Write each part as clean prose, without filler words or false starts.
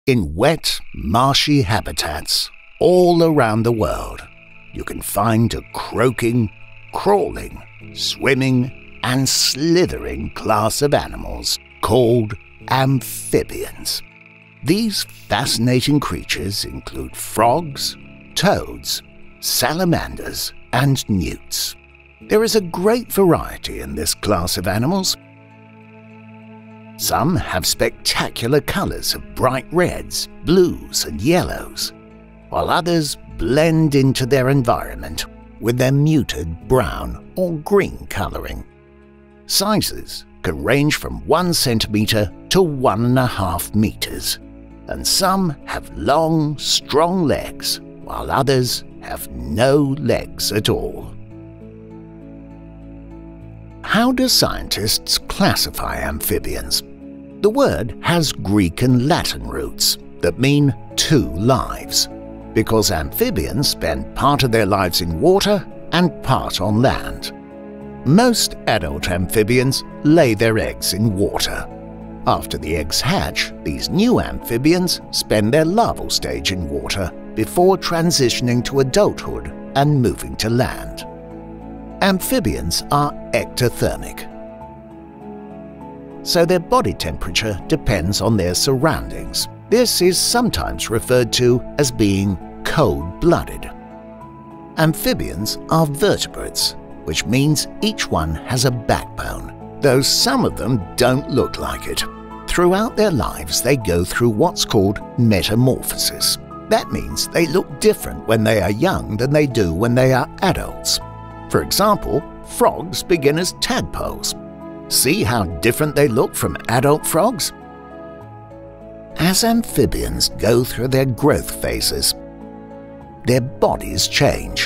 In wet, marshy habitats all around the world, you can find a croaking, crawling, swimming, and slithering class of animals called amphibians. These fascinating creatures include frogs, toads, salamanders, and newts. There is a great variety in this class of animals. Some have spectacular colors of bright reds, blues, and yellows, while others blend into their environment with their muted brown or green coloring. Sizes can range from 1 centimeter to 1.5 meters, and some have long, strong legs, while others have no legs at all. How do scientists classify amphibians? The word has Greek and Latin roots that mean two lives, because amphibians spend part of their lives in water and part on land. Most adult amphibians lay their eggs in water. After the eggs hatch, these new amphibians spend their larval stage in water before transitioning to adulthood and moving to land. Amphibians are ectothermic, so their body temperature depends on their surroundings. This is sometimes referred to as being cold-blooded. Amphibians are vertebrates, which means each one has a backbone, though some of them don't look like it. Throughout their lives, they go through what's called metamorphosis. That means they look different when they are young than they do when they are adults. For example, frogs begin as tadpoles. See how different they look from adult frogs? As amphibians go through their growth phases, their bodies change,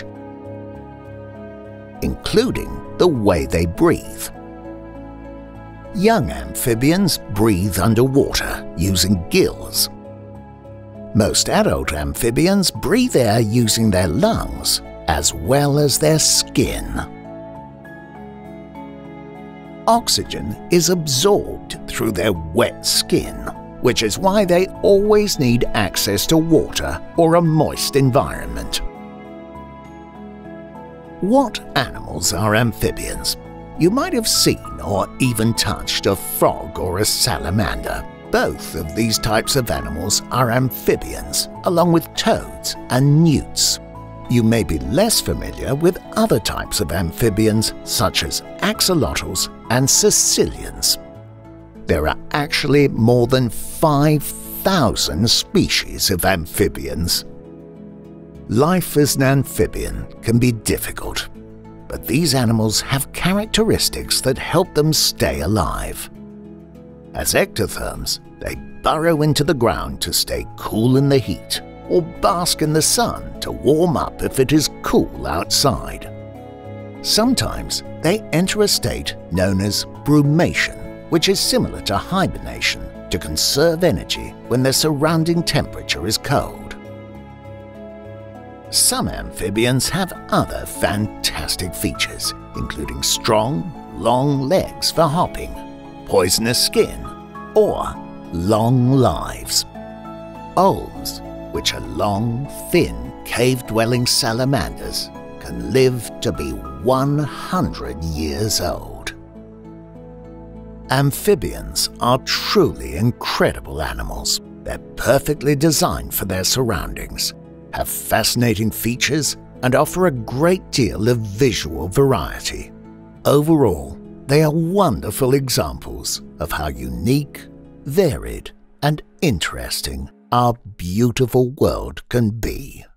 including the way they breathe. Young amphibians breathe underwater using gills. Most adult amphibians breathe air using their lungs as well as their skin. Oxygen is absorbed through their wet skin, which is why they always need access to water or a moist environment. What animals are amphibians? You might have seen or even touched a frog or a salamander. Both of these types of animals are amphibians, along with toads and newts. You may be less familiar with other types of amphibians, such as axolotls and caecilians. There are actually more than 5,000 species of amphibians. Life as an amphibian can be difficult, but these animals have characteristics that help them stay alive. As ectotherms, they burrow into the ground to stay cool in the heat, or bask in the sun to warm up if it is cool outside. Sometimes they enter a state known as brumation, which is similar to hibernation, to conserve energy when their surrounding temperature is cold. Some amphibians have other fantastic features, including strong, long legs for hopping, poisonous skin, or long lives. Olms, which are long, thin, cave-dwelling salamanders, can live to be 100 years old. Amphibians are truly incredible animals. They're perfectly designed for their surroundings, have fascinating features, and offer a great deal of visual variety. Overall, they are wonderful examples of how unique, varied, and interesting our beautiful world can be.